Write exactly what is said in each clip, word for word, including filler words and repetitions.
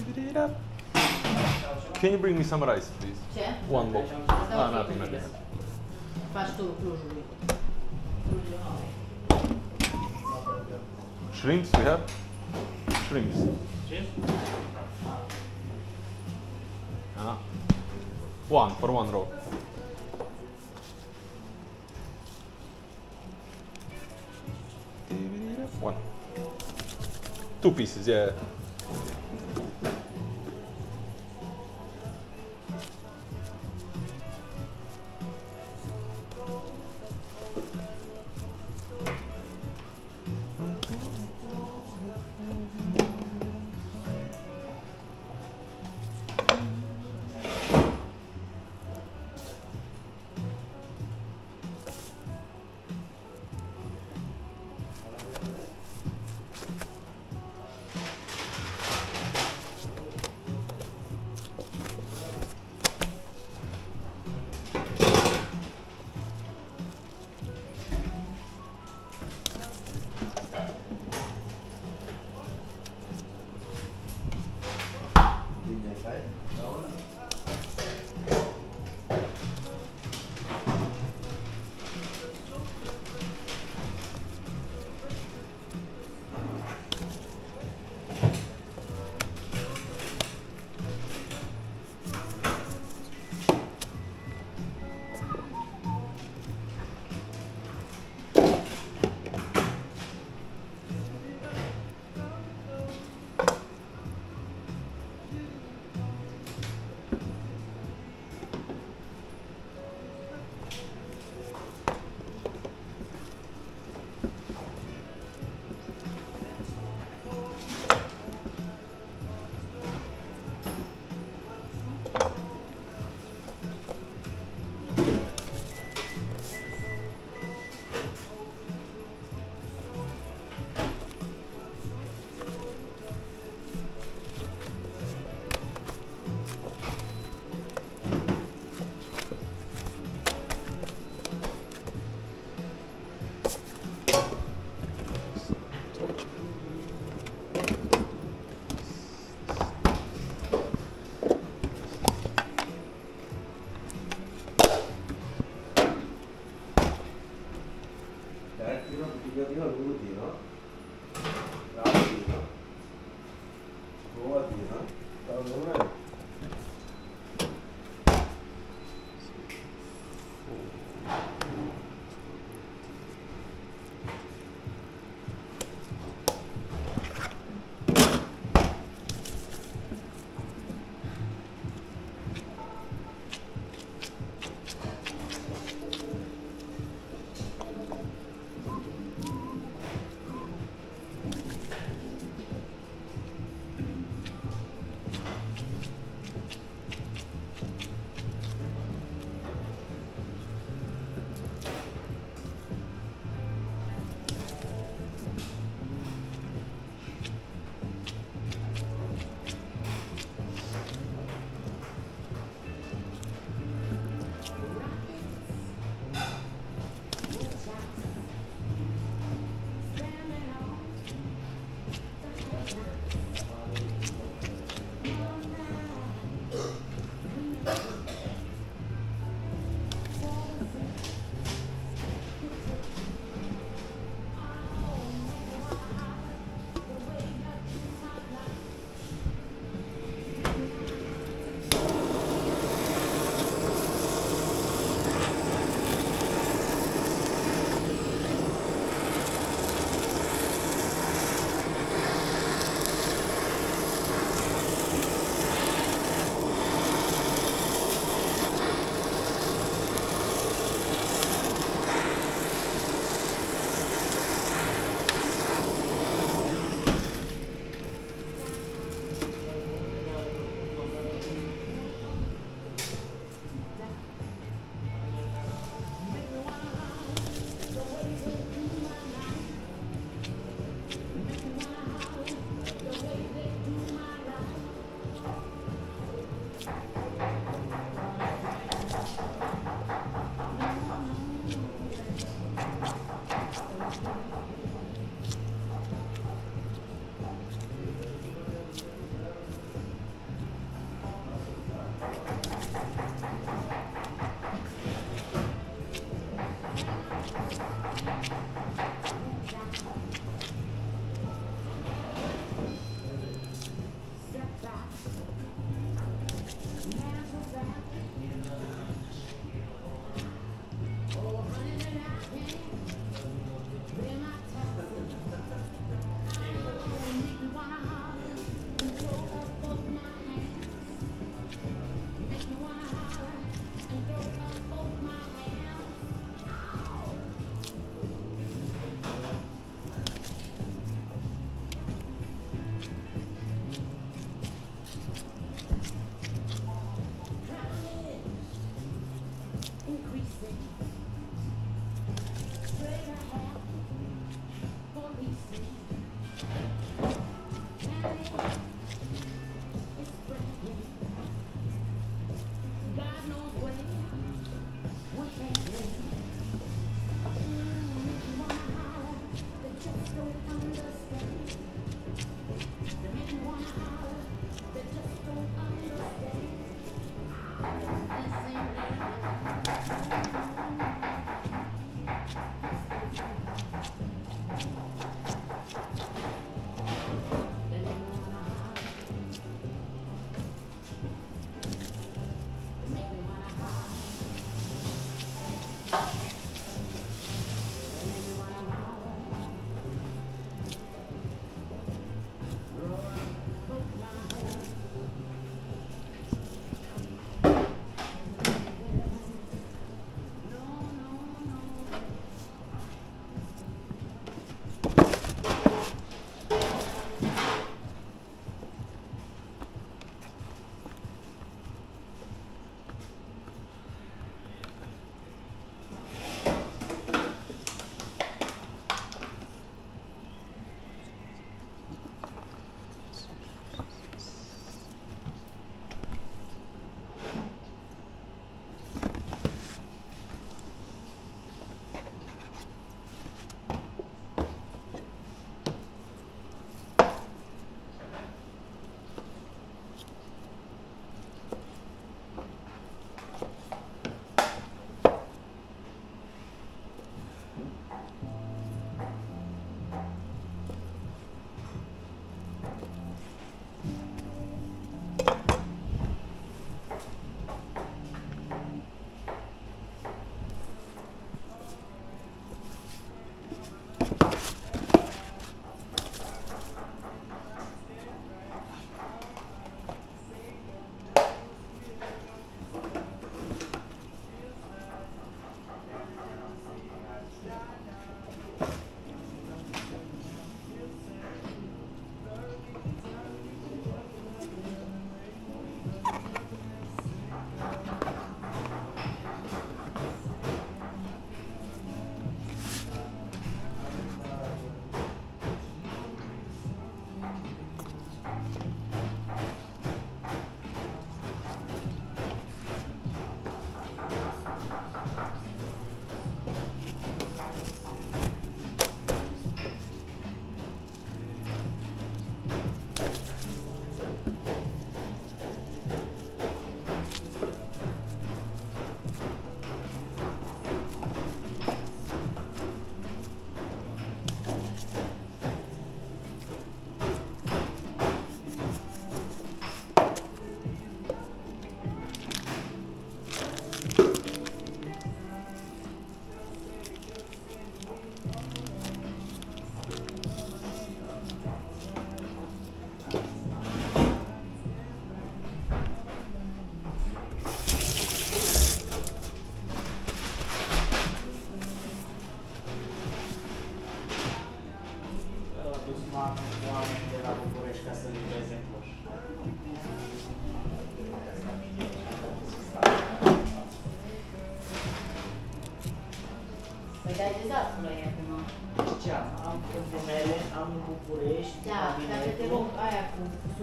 Can you bring me some rice, please? C'è? One bowl. Ah, nothing, nothing. Faz tu, Cruz. Shrimps we have? Shrimps. Ah. One for one roll. One. Two pieces, yeah.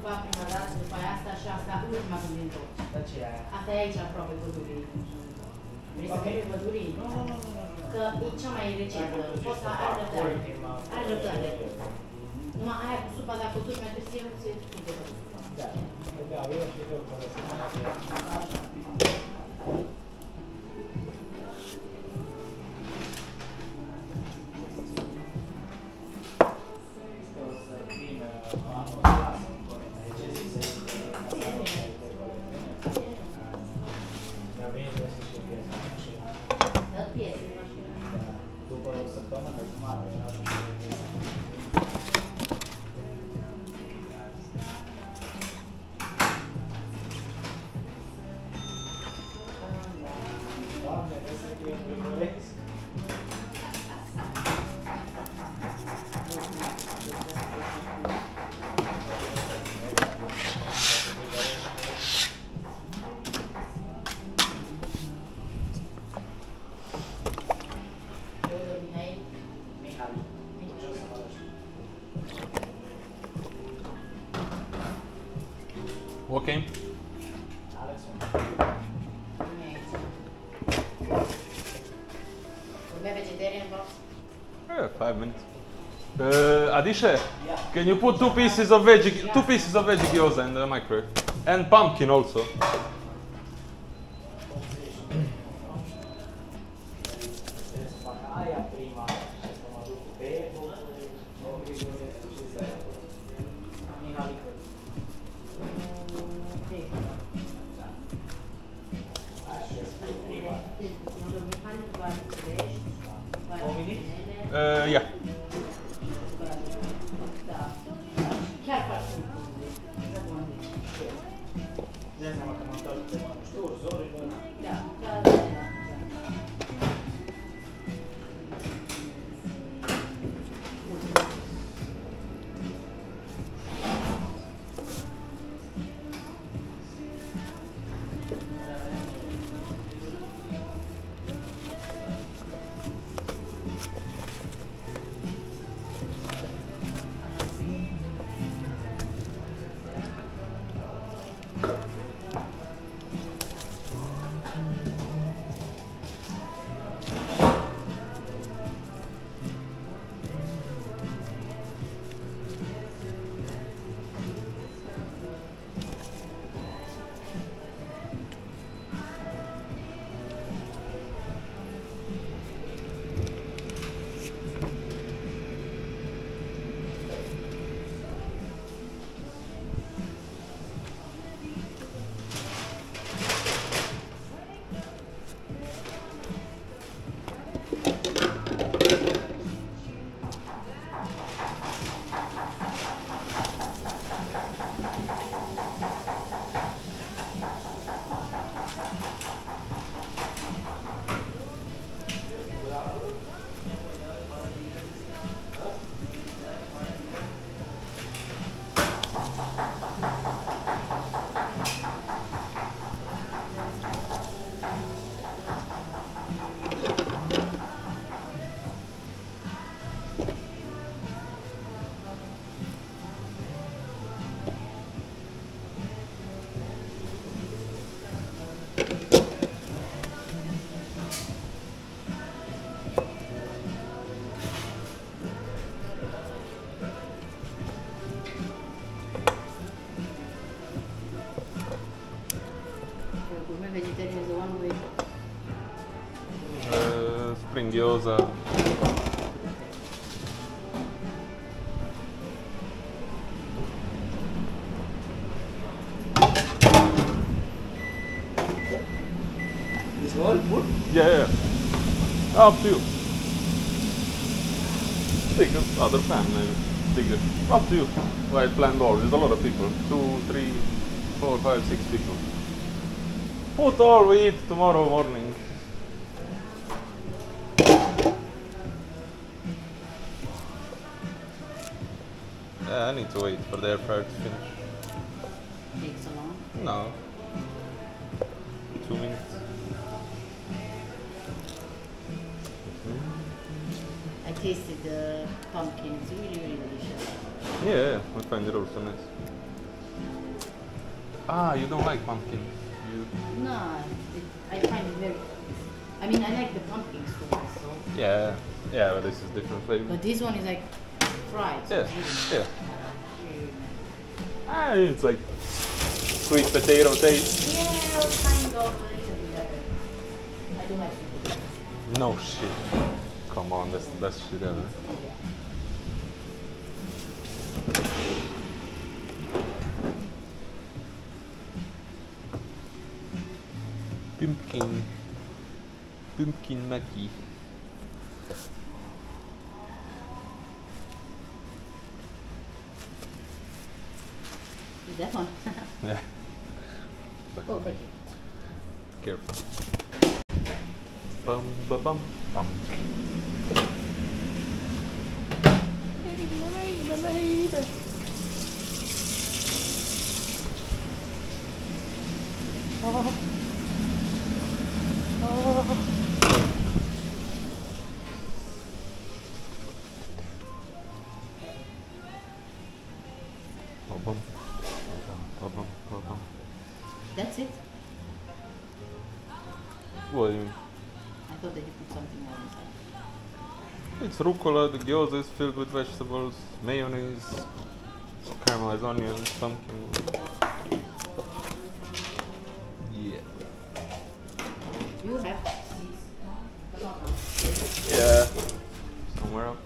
fac prima dată, după aia asta și asta ultima când din tot. Dar ce e aia? Asta e aici aproape pădurii. Vrei să mergi pădurii? Nu, nu, nu, nu. Că e cea mai recentă. Poți să ai răbdare. Ai răbdare. Numai aia cu supa, dacă o duci mai târziu, se fuge pe supa. Da, da, eu știu că o folosesc. După o săptămână jumătate. Doamne, vezi să fie primoresc. Ok. Vegetarian box? Yeah, five minutes. Uh, Adisha, can you put two pieces of veggie, two pieces of veggie gyoza in the microwave, and pumpkin also? Uh, yeah. Chiar faci un Ne seama că m-am dat pe șturi, zorilor. Da, da, da. Vegetarian is the one with Uh, spring gyoza. This whole food? Yeah, yeah. Up to you. Bigger, other pan maybe. Bigger. Up to you. Well, I planned all. There's a lot of people. Two, three, four, five, six people. Put all we eat tomorrow morning. Yeah, I need to wait for the air fryer to finish. takes a long. No. Two minutes. I tasted the pumpkin. It's really, really delicious. Yeah, yeah, I find it also nice. Ah, you don't like pumpkin. You... No, it, I find it very. I mean, I like the pumpkin soup, so. Yeah, yeah, but this is different flavor. But this one is like fried. So Yeah, it's really yeah. nice. Really, really nice. Ah, it's like sweet potato taste. Yeah, kind of. A little bit better. I do like sweet potatoes. No shit. Come on, that's the best shit ever. Pumpkin. Pumpkin maki. Is that one? Yeah. Oh, thank you. Careful. Bum ba bum bum. Oh. Oh. Ba-bum. Ba-bum, ba-bum. That's it? What do you mean? I thought that you put something more inside. It's rucola, the gyoza is filled with vegetables, mayonnaise, caramelized onions, pumpkin. Yeah. You have seeds? No? But not now. Yeah. Somewhere up.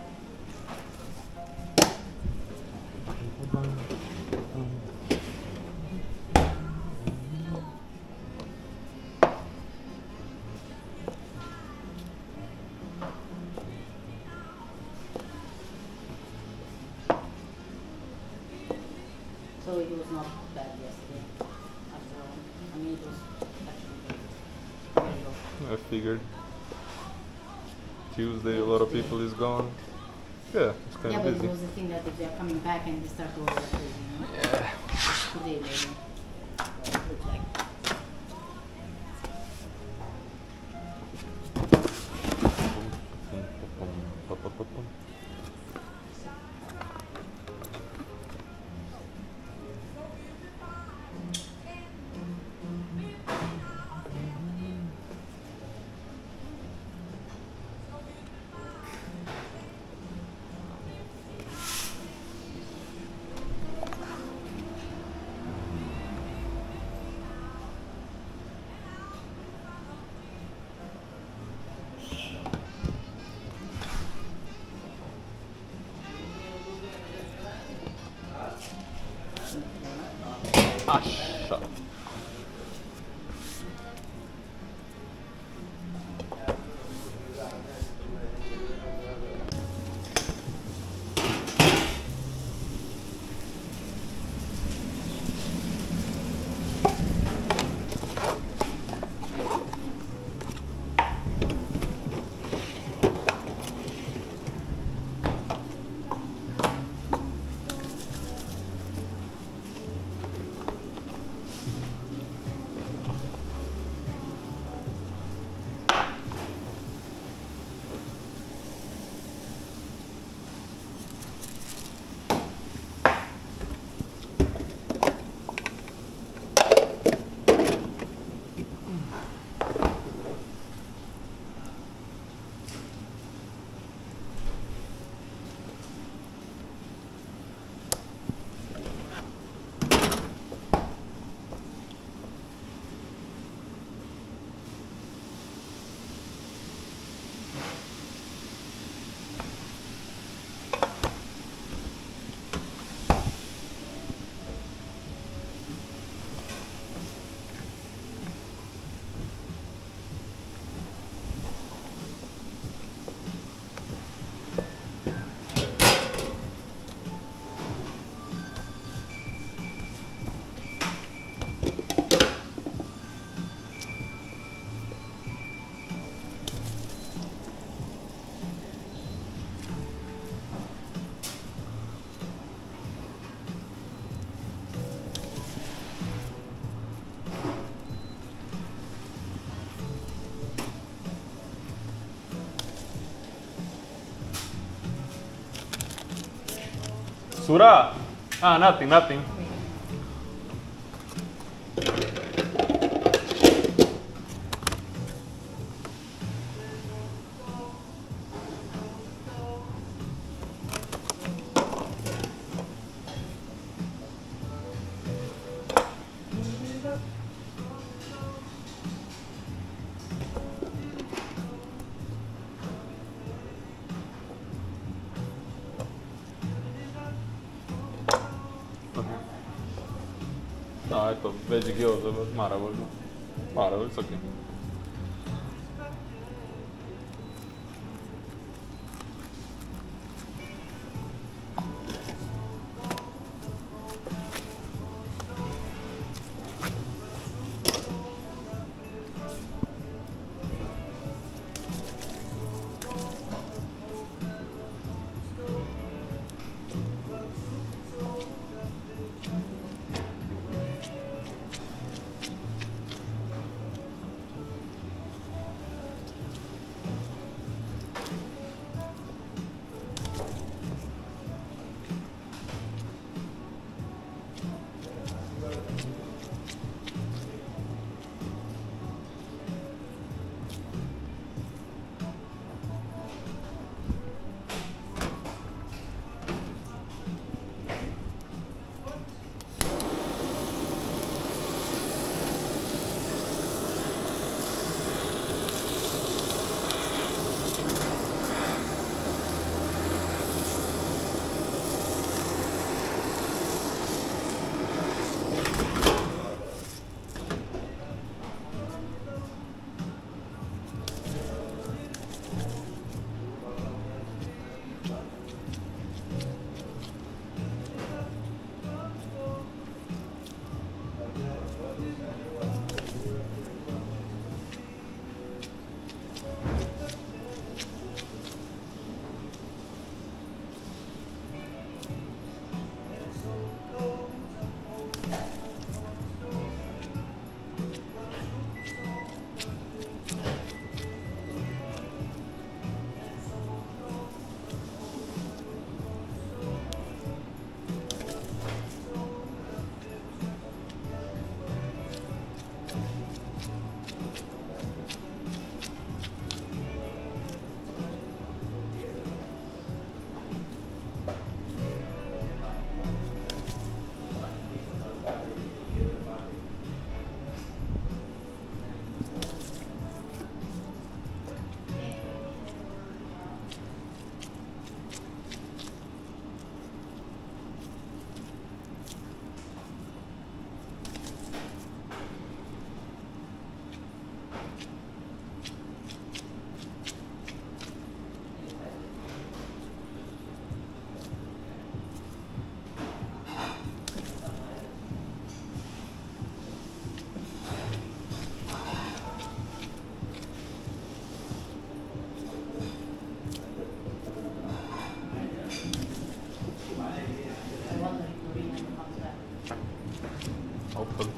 So it was not bad yesterday, after all. I mean, it was actually good. Very low. I figured. Tuesday, a lot of people is gone. Yeah, it's kind Yeah, of but busy. it was the thing that if they're coming back and they start over like crazy, you know? Yeah. Today, maybe. Looks like. Asha. Sura! Ah, nothing, nothing. No, ecco, vedi che io Marvel. Marvel, so che. Hopefully.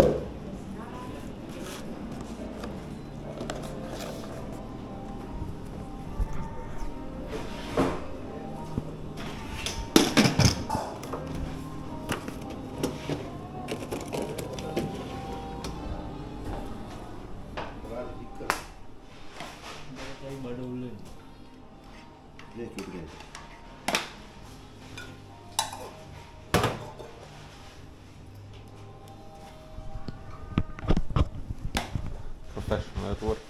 Professional at work.